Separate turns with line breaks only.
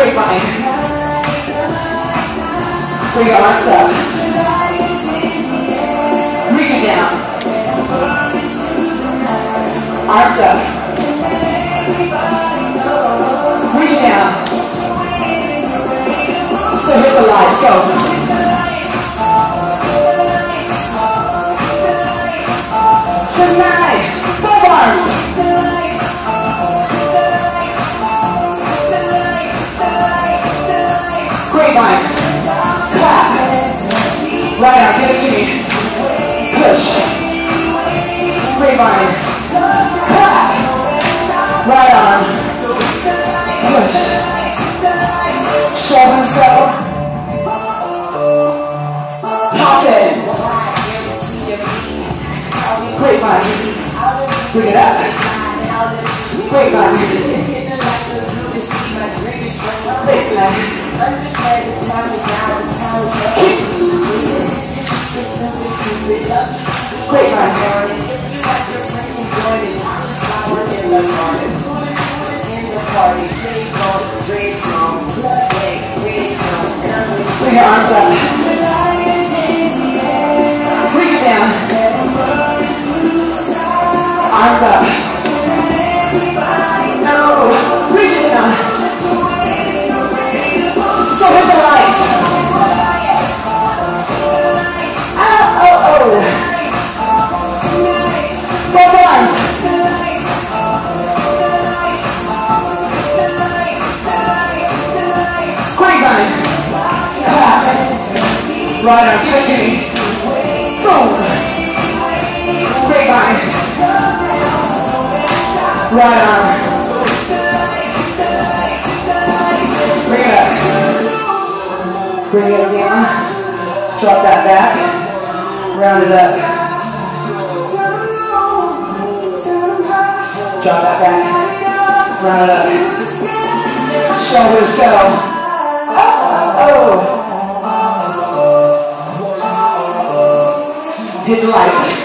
Grapevine. Bring your arms up. Reach it down. Arms up. Reach it down. So hit the lights. Go. Tonight. Both arms. Grapevine. Clap. Right arm. Give it to me. Push. Grapevine. Clap. Right arm. Push. Shoulders go. Pop in. Grapevine. Bring it up. Grapevine. Grapevine. Grapevine. Bring your arms up. Reach it down. Arms up. No. Reach it down. So hit the lights. Oh, oh, oh. Both arms. Grapevine. Clap. Right arm. Give it to me. Boom. Grapevine. Right arm. Bring it up. Bring it down. Drop that back. Round it up. Drop that back. Round it up. Shoulders go. Oh. Hit the lights.